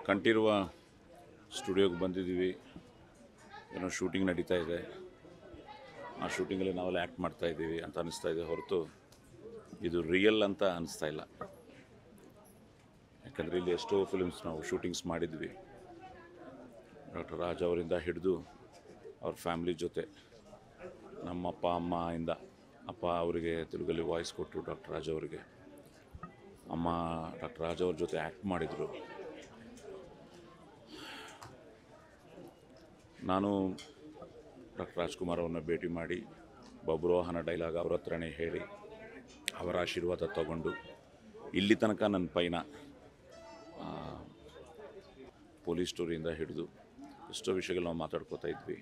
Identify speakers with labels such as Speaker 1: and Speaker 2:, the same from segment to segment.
Speaker 1: ಕಂಠೀರವ ಸ್ಟುಡಿಯೋಗೆ ಬಂದಿದ್ದೀವಿ. ಏನೋ ಶೂಟಿಂಗ್ ನಡೀತಾ ಇದೆ. ಆ ಶೂಟಿಂಗಲ್ಲಿ ನಾವೆಲ್ಲ ಆ್ಯಕ್ಟ್ ಮಾಡ್ತಾ ಇದ್ದೀವಿ ಅಂತ ಅನ್ನಿಸ್ತಾ ಇದೆ ಹೊರತು ಇದು ರಿಯಲ್ ಅಂತ ಅನ್ನಿಸ್ತಾ ಇಲ್ಲ. ಯಾಕಂದರೆ ಇಲ್ಲಿ ಎಷ್ಟೋ ಫಿಲ್ಮ್ಸ್ ನಾವು ಶೂಟಿಂಗ್ಸ್ ಮಾಡಿದ್ವಿ. ಡಾಕ್ಟರ್ ರಾಜ್ ಅವರಿಂದ ಹಿಡಿದು ಅವ್ರ ಫ್ಯಾಮ್ಲಿ ಜೊತೆ, ನಮ್ಮ ಅಪ್ಪ ಅಮ್ಮ ಇಂದ, ಅಪ್ಪ ಅವರಿಗೆ ತೆಲುಗಲ್ಲಿ ವಾಯ್ಸ್ ಕೊಟ್ಟು ಡಾಕ್ಟರ್ ರಾಜ್ ಅವರಿಗೆ, ಅಮ್ಮ ಡಾಕ್ಟರ್ ರಾಜ್ ಅವ್ರ ಜೊತೆ ಆ್ಯಕ್ಟ್ ಮಾಡಿದರು. ನಾನು ಡಾಕ್ಟರ್ ರಾಜ್ಕುಮಾರ್ ಅವ್ರನ್ನ ಭೇಟಿ ಮಾಡಿ ಬಬ್ರುವಾಹನ ಡೈಲಾಗ್ ಅವ್ರ ಹತ್ರನೇ ಹೇಳಿ ಅವರ ಆಶೀರ್ವಾದ ತಗೊಂಡು ಇಲ್ಲಿ ತನಕ ನನ್ನ ಪೈನ ಪೊಲೀಸ್ ಸ್ಟೋರಿಯಿಂದ ಹಿಡಿದು ಎಷ್ಟೋ ವಿಷಯಗಳು ನಾವು ಮಾತಾಡ್ಕೋತಾ ಇದ್ವಿ.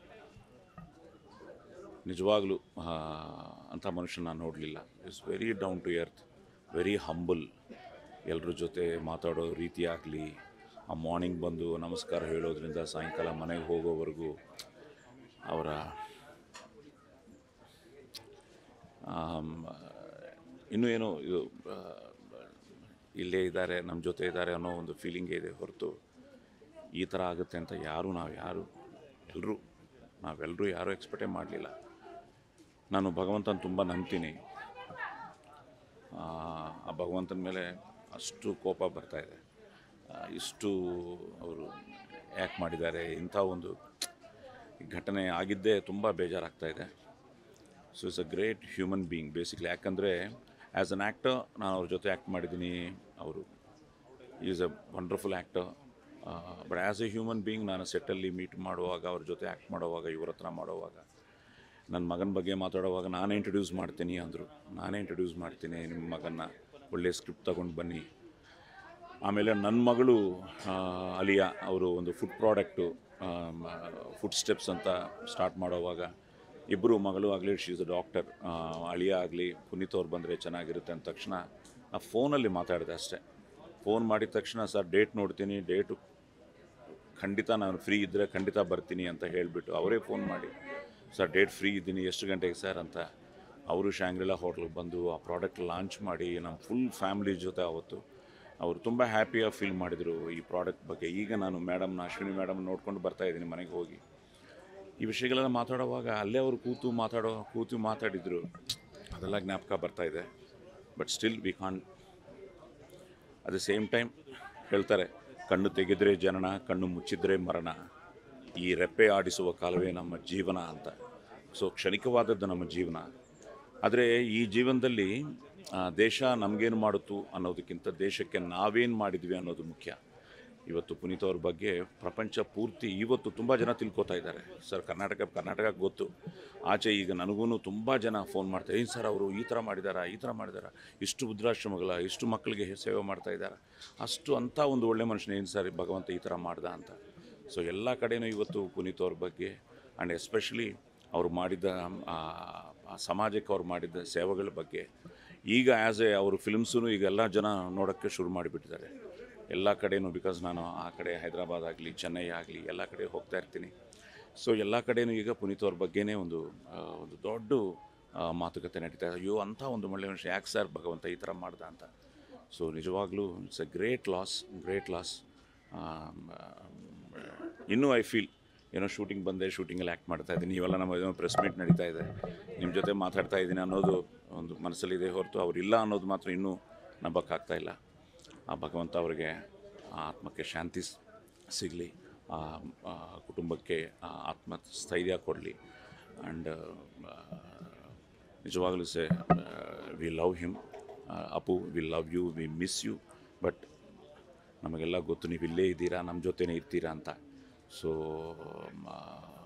Speaker 1: ನಿಜವಾಗ್ಲೂ ಅಂಥ ಮನುಷ್ಯನ ನಾನು ನೋಡಲಿಲ್ಲ. It's very down to earth, very humble. ಎಲ್ಲರ ಜೊತೆ ಮಾತಾಡೋ ರೀತಿ ಆಗಲಿ, ಆ ಮಾರ್ನಿಂಗ್ ಬಂದು ನಮಸ್ಕಾರ ಹೇಳೋದ್ರಿಂದ ಸಾಯಂಕಾಲ ಮನೆಗೆ ಹೋಗೋವರೆಗೂ ಅವರ ಇನ್ನೂ ಏನೋ ಇದು ಇಲ್ಲೇ ಇದ್ದಾರೆ, ನಮ್ಮ ಜೊತೆ ಇದ್ದಾರೆ ಅನ್ನೋ ಒಂದು ಫೀಲಿಂಗೇ ಇದೆ ಹೊರತು ಈ ಥರ ಆಗುತ್ತೆ ಅಂತ ನಾವೆಲ್ಲರೂ ಯಾರೂ ಎಕ್ಸ್ಪೆಕ್ಟೇ ಮಾಡಲಿಲ್ಲ. ನಾನು ಭಗವಂತನ ತುಂಬ ನಂಬ್ತೀನಿ. ಆ ಭಗವಂತನ ಮೇಲೆ ಅಷ್ಟು ಕೋಪ ಬರ್ತಾಯಿದೆ. ಇಷ್ಟು ಅವರು ಯಾಕೆ ಮಾಡಿದ್ದಾರೆ, ಇಂಥ ಒಂದು ಘಟನೆ ಆಗಿದ್ದೇ ತುಂಬ ಬೇಜಾರಾಗ್ತಾಯಿದೆ. So it's a great human being basically. ಯಾಕಂದರೆ ಆ್ಯಸ್ ಅನ್ ಆ್ಯಕ್ಟರ್ ನಾನು ಅವ್ರ ಜೊತೆ ಆ್ಯಕ್ಟ್ ಮಾಡಿದ್ದೀನಿ. ಅವರು is a wonderful actor. But as a human being ನಾನು ಸೆಟ್ಟಲ್ಲಿ ಮೀಟ್ ಮಾಡುವಾಗ, ಅವ್ರ ಜೊತೆ ಆ್ಯಕ್ಟ್ ಮಾಡುವಾಗ, ಇವ್ರ ಹತ್ರ ಮಾಡುವಾಗ, ನನ್ನ ಮಗನ ಬಗ್ಗೆ ಮಾತಾಡುವಾಗ ನಾನೇ ಇಂಟ್ರೊಡ್ಯೂಸ್ ಮಾಡ್ತೀನಿ ಅಂದರು. ನಾನೇ ಇಂಟ್ರೊಡ್ಯೂಸ್ ಮಾಡ್ತೀನಿ ನಿಮ್ಮ ಮಗನ್ನ, ಒಳ್ಳೆಯ ಸ್ಕ್ರಿಪ್ಟ್ ತೊಗೊಂಡು ಬನ್ನಿ. ಆಮೇಲೆ ನನ್ನ ಮಗಳು ಅಲಿಯಾ ಅವರು ಒಂದು ಫುಡ್ ಪ್ರಾಡಕ್ಟು, ಫುಡ್ ಸ್ಟೆಪ್ಸ್ ಅಂತ ಸ್ಟಾರ್ಟ್ ಮಾಡೋವಾಗ ಇಬ್ಬರು ಮಗಳು ಆಗಲಿ, ಶಿ ಈಸ್ ಅ ಡಾಕ್ಟರ್, ಅಳಿಯ ಆಗಲಿ, ಪುನೀತ್ ಅವ್ರು ಬಂದರೆ ಚೆನ್ನಾಗಿರುತ್ತೆ ಅಂದ ತಕ್ಷಣ ಆ ಫೋನಲ್ಲಿ ಮಾತಾಡಿದೆ ಅಷ್ಟೇ. ಫೋನ್ ಮಾಡಿದ ತಕ್ಷಣ ಸರ್ ಡೇಟ್ ನೋಡ್ತೀನಿ, ಡೇಟು ಖಂಡಿತ ನಾನು ಫ್ರೀ ಇದ್ದರೆ ಖಂಡಿತ ಬರ್ತೀನಿ ಅಂತ ಹೇಳಿಬಿಟ್ಟು ಅವರೇ ಫೋನ್ ಮಾಡಿ ಸರ್ ಡೇಟ್ ಫ್ರೀ ಇದ್ದೀನಿ, ಎಷ್ಟು ಗಂಟೆಗೆ ಸರ್ ಅಂತ. ಅವರು ಶಾಂಗ್ರಿಲಾ ಹೋಟ್ಲಿಗೆ ಬಂದು ಆ ಪ್ರಾಡಕ್ಟ್ ಲಾಂಚ್ ಮಾಡಿ ನಮ್ಮ ಫುಲ್ ಫ್ಯಾಮ್ಲಿ ಜೊತೆ ಅವತ್ತು ಅವರು ತುಂಬ ಹ್ಯಾಪಿಯಾಗಿ ಫೀಲ್ ಮಾಡಿದರು ಈ ಪ್ರಾಡಕ್ಟ್ ಬಗ್ಗೆ. ಈಗ ನಾನು ಅಶ್ವಿನಿ ಮೇಡಮ್ ನೋಡ್ಕೊಂಡು ಬರ್ತಾಯಿದ್ದೀನಿ ಮನೆಗೆ ಹೋಗಿ. ಈ ವಿಷಯಗಳೆಲ್ಲ ಮಾತಾಡೋವಾಗ ಅಲ್ಲೇ ಅವರು ಕೂತು ಮಾತಾಡಿದರು. ಅದೆಲ್ಲ ಜ್ಞಾಪಕ ಬರ್ತಾಯಿದೆ. But still we can't. At the same time ಹೇಳ್ತಾರೆ, ಕಣ್ಣು ತೆಗೆದರೆ ಜನನ, ಕಣ್ಣು ಮುಚ್ಚಿದರೆ ಮರಣ, ಈ ರೆಪ್ಪೆ ಆಡಿಸುವ ಕಾಲವೇ ನಮ್ಮ ಜೀವನ ಅಂತ. ಸೊ ಕ್ಷಣಿಕವಾದದ್ದು ನಮ್ಮ ಜೀವನ. ಆದರೆ ಈ ಜೀವನದಲ್ಲಿ ದೇಶ ನಮಗೇನು ಮಾಡುತ್ತು ಅನ್ನೋದಕ್ಕಿಂತ ದೇಶಕ್ಕೆ ನಾವೇನು ಮಾಡಿದ್ವಿ ಅನ್ನೋದು ಮುಖ್ಯ. ಇವತ್ತು ಪುನೀತ್ ಅವ್ರ ಬಗ್ಗೆ ಪ್ರಪಂಚ ಪೂರ್ತಿ ಇವತ್ತು ತುಂಬ ಜನ ತಿಳ್ಕೊತಾ ಇದ್ದಾರೆ. ಸರ್ ಕರ್ನಾಟಕ ಗೊತ್ತು, ಆಚೆ ಈಗ ನನಗೂ ತುಂಬ ಜನ ಫೋನ್ ಮಾಡ್ತಾರೆ, ಏನು ಸರ್ ಅವರು ಈ ಥರ ಮಾಡಿದಾರ, ಇಷ್ಟು ವೃದ್ಧಾಶ್ರಮಗಳ, ಇಷ್ಟು ಮಕ್ಕಳಿಗೆ ಸೇವೆ ಮಾಡ್ತಾ ಇದ್ದಾರೆ, ಅಷ್ಟು ಅಂಥ ಒಂದು ಒಳ್ಳೆ ಮನುಷ್ಯನ ಏನು ಸರ್ ಭಗವಂತ ಈ ಥರ ಮಾಡ್ದ ಅಂತ. ಸೊ ಎಲ್ಲ ಕಡೆಯೂ ಇವತ್ತು ಪುನೀತ್ ಅವ್ರ ಬಗ್ಗೆ ಆ್ಯಂಡ್ ಎಸ್ಪೆಷಲಿ ಅವರು ಮಾಡಿದ ಸಮಾಜಕ್ಕೆ ಅವ್ರು ಮಾಡಿದ ಸೇವೆಗಳ ಬಗ್ಗೆ ಈಗ ಅವರು ಫಿಲ್ಮ್ಸೂ ಈಗ ಎಲ್ಲ ಜನ ನೋಡೋಕ್ಕೆ ಶುರು ಮಾಡಿಬಿಟ್ಟಿದ್ದಾರೆ ಎಲ್ಲ ಕಡೆಯೂ. ಬಿಕಾಸ್ ನಾನು ಆ ಕಡೆ ಹೈದರಾಬಾದ್ ಆಗಲಿ, ಚೆನ್ನೈ ಆಗಲಿ ಎಲ್ಲ ಕಡೆ ಹೋಗ್ತಾ ಇರ್ತೀನಿ. ಸೊ ಎಲ್ಲ ಕಡೆಯೂ ಈಗ ಪುನೀತ್ ಅವ್ರ ಬಗ್ಗೆನೇ ಒಂದು ದೊಡ್ಡ ಮಾತುಕತೆ ನಡೀತಾ ಇದೆ. ಅಯ್ಯೋ ಅಂಥ ಒಂದು ಒಳ್ಳೆಯ ಮನುಷ್ಯ, ಯಾಕೆ ಸರ್ ಭಗವಂತ ಈ ಥರ ಮಾಡ್ದ ಅಂತ. ಸೊ ನಿಜವಾಗ್ಲೂ ಇಟ್ಸ್ ಎ ಗ್ರೇಟ್ ಲಾಸ್. ಇನ್ನೂ ಐ ಫೀಲ್ ಏನೋ ಶೂಟಿಂಗಲ್ಲಿ ಆ್ಯಕ್ಟ್ ಮಾಡ್ತಾಯಿದ್ದೀನಿ. ಇವೆಲ್ಲ ನಮ್ಮ ಪ್ರೆಸ್ ಮೀಟ್ ನಡೀತಾ ಇದೆ, ನಿಮ್ಮ ಜೊತೆ ಮಾತಾಡ್ತಾ ಇದ್ದೀನಿ ಅನ್ನೋದು ಒಂದು ಮನಸ್ಸಲ್ಲಿದೆ ಹೊರತು ಅವರಿಲ್ಲ ಅನ್ನೋದು ಮಾತ್ರ ಇನ್ನೂ ನಂಬಕ್ಕಾಗ್ತಾಯಿಲ್ಲ. ಆ ಭಗವಂತ ಅವರಿಗೆ ಆತ್ಮಕ್ಕೆ ಶಾಂತಿ ಸಿಗಲಿ, ಕುಟುಂಬಕ್ಕೆ ಆತ್ಮಸ್ಥೈರ್ಯ ಕೊಡಲಿ. ಆ್ಯಂಡ್ ನಿಜವಾಗಲೂ we love him. Appu, we love you, we miss you. But ನಮಗೆಲ್ಲ ಗೊತ್ತು ನೀವು ಇಲ್ಲೇ ಇದ್ದೀರಾ, ನಮ್ಮ ಜೊತೆನೇ ಇರ್ತೀರಾ ಅಂತ. ಸೊ